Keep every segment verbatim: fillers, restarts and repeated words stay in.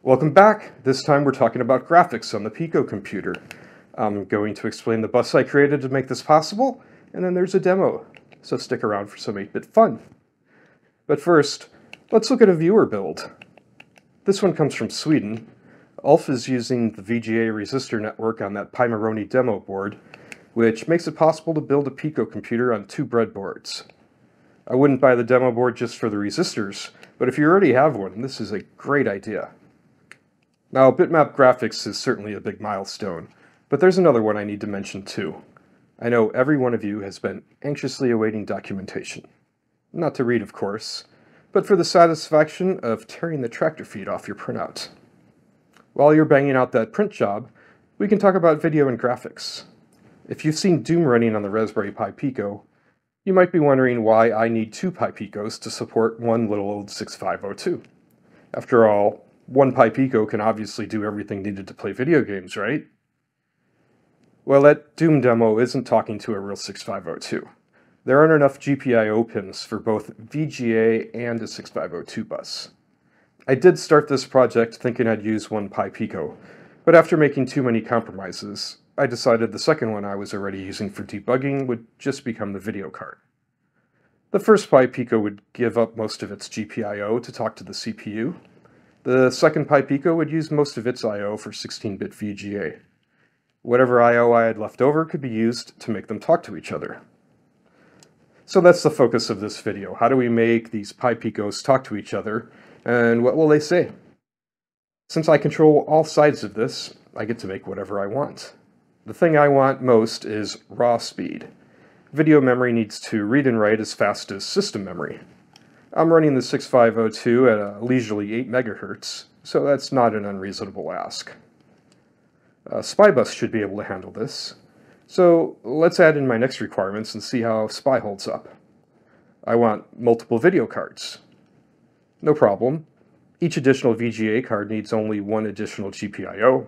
Welcome back! This time we're talking about graphics on the Pico computer. I'm going to explain the bus I created to make this possible, and then there's a demo, so stick around for some eight bit fun. But first, let's look at a viewer build. This one comes from Sweden. Ulf is using the V G A resistor network on that Pimoroni demo board, which makes it possible to build a Pico computer on two breadboards. I wouldn't buy the demo board just for the resistors, but if you already have one, this is a great idea. Now, bitmap graphics is certainly a big milestone, but there's another one I need to mention too. I know every one of you has been anxiously awaiting documentation. Not to read, of course, but for the satisfaction of tearing the tractor feed off your printout. While you're banging out that print job, we can talk about video and graphics. If you've seen Doom running on the Raspberry Pi Pico, you might be wondering why I need two Pi Picos to support one little old sixty-five oh two. After all, one Pi Pico can obviously do everything needed to play video games, right? Well, that Doom demo isn't talking to a real sixty-five oh two. There aren't enough G P I O pins for both V G A and a sixty-five oh two bus. I did start this project thinking I'd use one Pi Pico, but after making too many compromises, I decided the second one I was already using for debugging would just become the video card. The first Pi Pico would give up most of its G P I O to talk to the C P U. The second Pi Pico would use most of its I O for sixteen bit V G A. Whatever I O I had left over could be used to make them talk to each other. So that's the focus of this video. How do we make these Pi Picos talk to each other, and what will they say? Since I control all sides of this, I get to make whatever I want. The thing I want most is raw speed. Video memory needs to read and write as fast as system memory. I'm running the sixty-five oh two at a leisurely eight megahertz, so that's not an unreasonable ask. Uh, SPI-Bus should be able to handle this. So let's add in my next requirements and see how SPI holds up. I want multiple video cards. No problem. Each additional V G A card needs only one additional G P I O,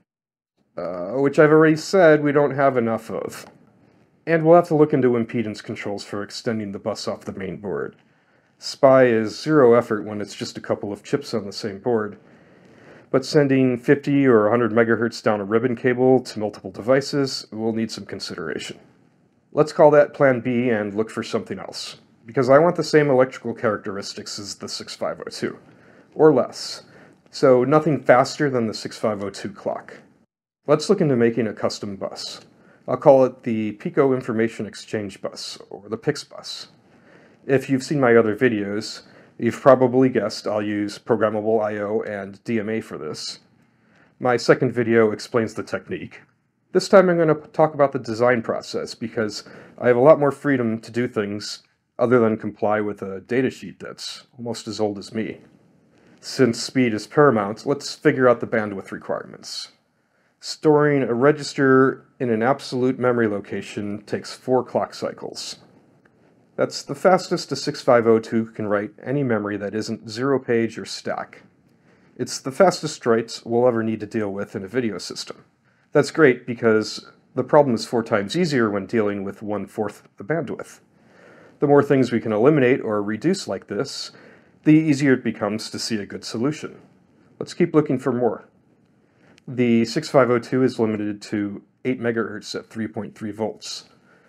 uh, which I've already said we don't have enough of. And we'll have to look into impedance controls for extending the bus off the main board. SPI is zero effort when it's just a couple of chips on the same board, but sending fifty or one hundred megahertz down a ribbon cable to multiple devices will need some consideration. Let's call that Plan B and look for something else, because I want the same electrical characteristics as the sixty-five oh two, or less, so nothing faster than the sixty-five oh two clock. Let's look into making a custom bus. I'll call it the Pico Information Exchange Bus, or the P I X bus. If you've seen my other videos, you've probably guessed I'll use programmable I O and D M A for this. My second video explains the technique. This time I'm going to talk about the design process because I have a lot more freedom to do things other than comply with a datasheet that's almost as old as me. Since speed is paramount, let's figure out the bandwidth requirements. Storing a register in an absolute memory location takes four clock cycles. That's the fastest a sixty-five oh two can write any memory that isn't zero page or stack. It's the fastest writes we'll ever need to deal with in a video system. That's great because the problem is four times easier when dealing with one-fourth the bandwidth. The more things we can eliminate or reduce like this, the easier it becomes to see a good solution. Let's keep looking for more. The sixty-five oh two is limited to eight megahertz at three point three volts.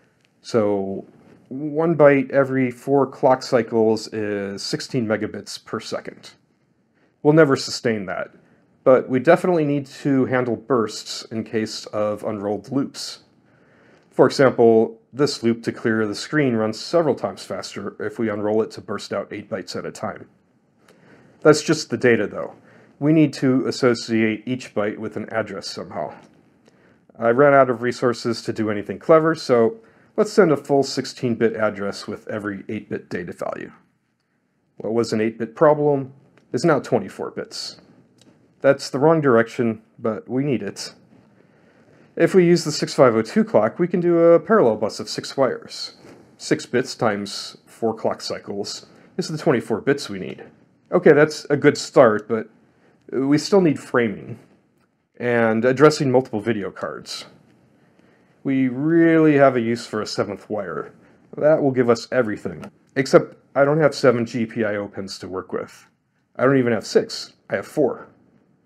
So one byte every four clock cycles is sixteen megabits per second. We'll never sustain that, but we definitely need to handle bursts in case of unrolled loops. For example, this loop to clear the screen runs several times faster if we unroll it to burst out eight bytes at a time. That's just the data though. We need to associate each byte with an address somehow. I ran out of resources to do anything clever, so let's send a full sixteen bit address with every eight bit data value. What was an eight bit problem is now twenty-four bits. That's the wrong direction, but we need it. If we use the sixty-five oh two clock, we can do a parallel bus of six wires. six bits times four clock cycles is the twenty-four bits we need. Okay, that's a good start, but we still need framing and addressing multiple video cards. We really have a use for a seventh wire. That will give us everything. Except I don't have seven G P I O pins to work with. I don't even have six. I have four.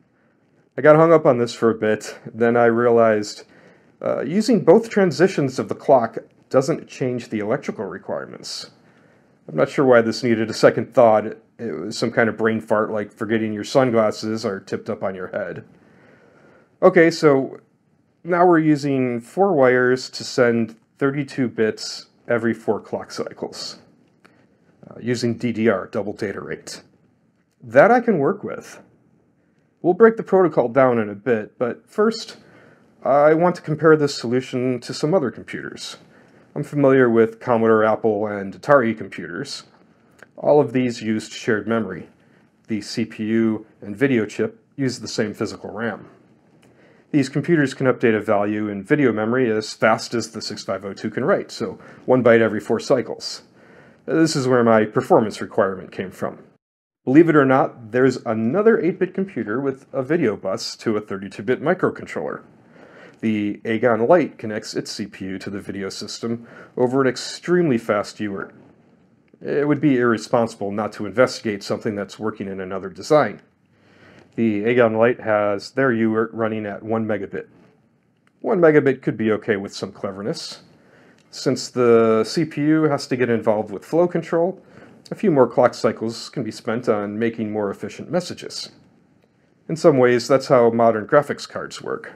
I got hung up on this for a bit, then I realized uh, using both transitions of the clock doesn't change the electrical requirements. I'm not sure why this needed a second thought. It was some kind of brain fart like forgetting your sunglasses are tipped up on your head. Okay, so now we're using four wires to send thirty-two bits every four clock cycles, uh, using D D R, double data rate. That I can work with. We'll break the protocol down in a bit, but first, I want to compare this solution to some other computers. I'm familiar with Commodore, Apple, and Atari computers. All of these used shared memory. The C P U and video chip use the same physical RAM. These computers can update a value in video memory as fast as the sixty-five oh two can write, so one byte every four cycles. This is where my performance requirement came from. Believe it or not, there's another eight bit computer with a video bus to a thirty-two bit microcontroller. The Agon Lite connects its C P U to the video system over an extremely fast U A R T. It would be irresponsible not to investigate something that's working in another design. The Agon Lite has their U A R T running at one megabit. one megabit could be okay with some cleverness. Since the C P U has to get involved with flow control, a few more clock cycles can be spent on making more efficient messages. In some ways, that's how modern graphics cards work.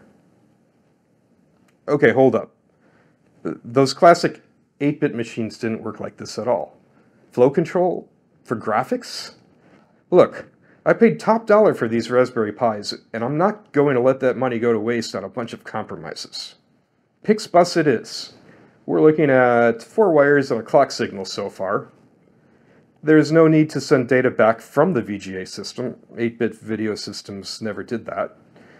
Okay, hold up. Those classic eight bit machines didn't work like this at all. Flow control for graphics? Look, I paid top dollar for these Raspberry Pis, and I'm not going to let that money go to waste on a bunch of compromises. PixBus it is. We're looking at four wires and a clock signal so far. There's no need to send data back from the V G A system. eight bit video systems never did that.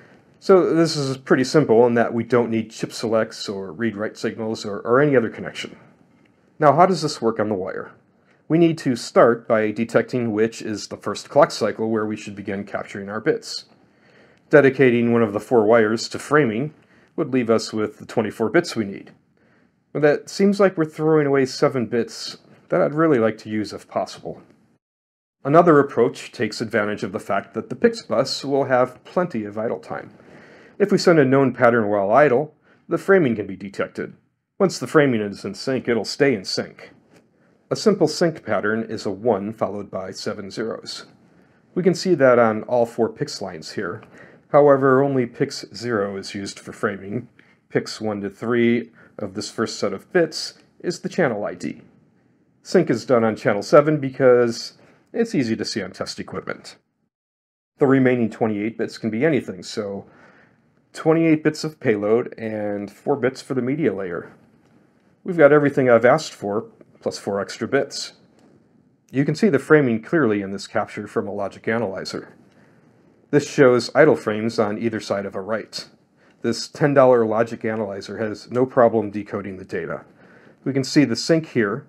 So this is pretty simple in that we don't need chip selects or read-write signals or, or any other connection. Now, how does this work on the wire? We need to start by detecting which is the first clock cycle where we should begin capturing our bits. Dedicating one of the four wires to framing would leave us with the twenty-four bits we need. But that seems like we're throwing away seven bits that I'd really like to use if possible. Another approach takes advantage of the fact that the PixBus will have plenty of idle time. If we send a known pattern while idle, the framing can be detected. Once the framing is in sync, it'll stay in sync. A simple sync pattern is a one followed by seven zeros. We can see that on all four Pix lines here. However, only Pix zero is used for framing. Pix one to three of this first set of bits is the channel I D. Sync is done on channel seven because it's easy to see on test equipment. The remaining twenty-eight bits can be anything, so twenty-eight bits of payload and four bits for the media layer. We've got everything I've asked for, plus four extra bits. You can see the framing clearly in this capture from a logic analyzer. This shows idle frames on either side of a write. This ten dollar logic analyzer has no problem decoding the data. We can see the sync here.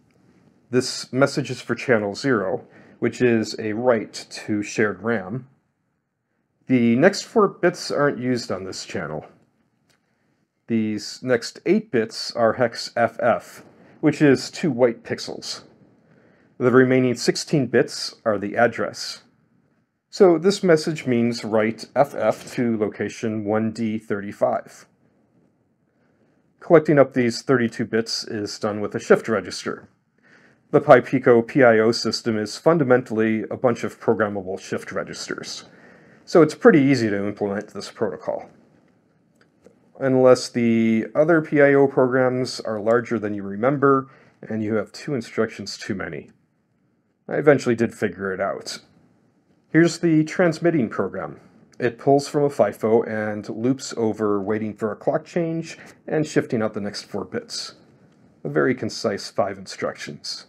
This message is for channel zero, which is a write to shared RAM. The next four bits aren't used on this channel. These next eight bits are hex F F, which is two white pixels. The remaining sixteen bits are the address. So this message means write F F to location one D thirty-five. Collecting up these thirty-two bits is done with a shift register. The PiPico P I O system is fundamentally a bunch of programmable shift registers, so it's pretty easy to implement this protocol. Unless the other P I O programs are larger than you remember, and you have two instructions too many. I eventually did figure it out. Here's the transmitting program. It pulls from a FIFO and loops over waiting for a clock change and shifting out the next four bits. A very concise five instructions.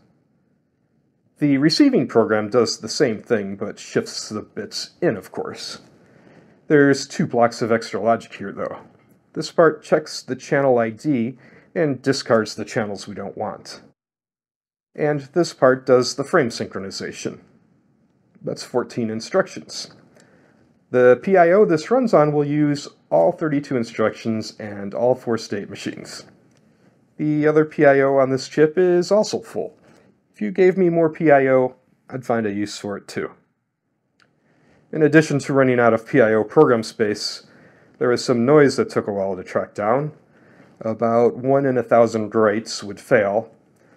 The receiving program does the same thing, but shifts the bits in, of course. There's two blocks of extra logic here, though. This part checks the channel I D and discards the channels we don't want. And this part does the frame synchronization. That's fourteen instructions. The P I O this runs on will use all thirty-two instructions and all four state machines. The other P I O on this chip is also full. If you gave me more P I O, I'd find a use for it too. In addition to running out of P I O program space, there was some noise that took a while to track down. About one in a thousand writes would fail.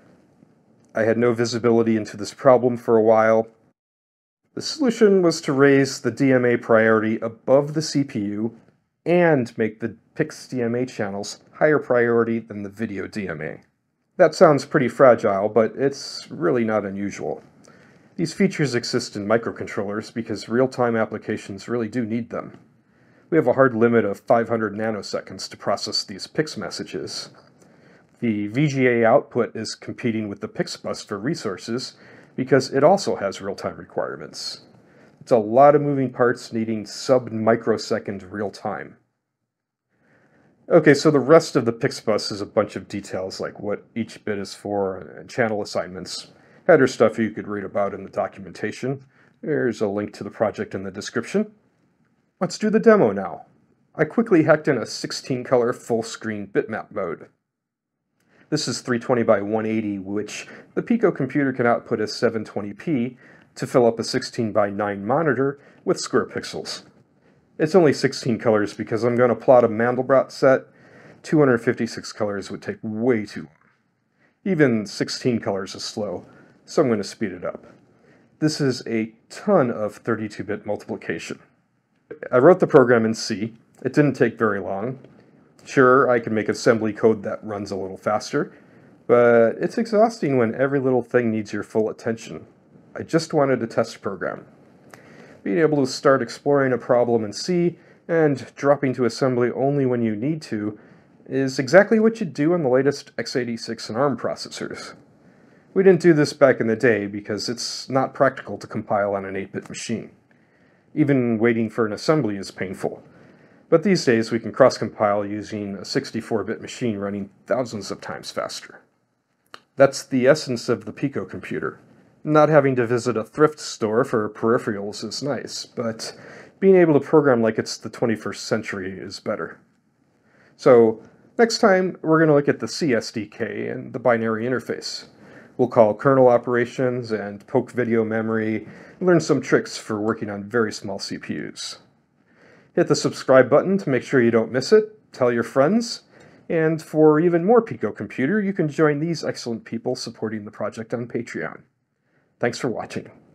I had no visibility into this problem for a while. The solution was to raise the D M A priority above the C P U and make the P I C S D M A channels higher priority than the video D M A. That sounds pretty fragile, but it's really not unusual. These features exist in microcontrollers because real-time applications really do need them. We have a hard limit of five hundred nanoseconds to process these P I C S messages. The V G A output is competing with the P I C S bus for resources because it also has real-time requirements. It's a lot of moving parts needing sub-microsecond real-time. Okay, so the rest of the P I C S bus is a bunch of details like what each bit is for and channel assignments. Header stuff you could read about in the documentation. There's a link to the project in the description. Let's do the demo now. I quickly hacked in a sixteen color full-screen bitmap mode. This is three twenty by one eighty, which the Pico computer can output as seven twenty p to fill up a sixteen by nine monitor with square pixels. It's only sixteen colors because I'm going to plot a Mandelbrot set. two hundred fifty-six colors would take way too long. Even sixteen colors is slow, so I'm going to speed it up. This is a ton of thirty-two bit multiplication. I wrote the program in C. It didn't take very long. Sure, I can make assembly code that runs a little faster, but it's exhausting when every little thing needs your full attention. I just wanted a test program. Being able to start exploring a problem in C and dropping to assembly only when you need to is exactly what you'd do on the latest x eighty-six and ARM processors. We didn't do this back in the day because it's not practical to compile on an eight bit machine. Even waiting for an assembly is painful. But these days we can cross-compile using a sixty-four bit machine running thousands of times faster. That's the essence of the Pico computer. Not having to visit a thrift store for peripherals is nice, but being able to program like it's the twenty-first century is better. So, next time we're going to look at the C S D K and the binary interface. We'll call kernel operations and poke video memory, and learn some tricks for working on very small C P Us. Hit the subscribe button to make sure you don't miss it, tell your friends, and for even more Pico Computer, you can join these excellent people supporting the project on Patreon. Thanks for watching.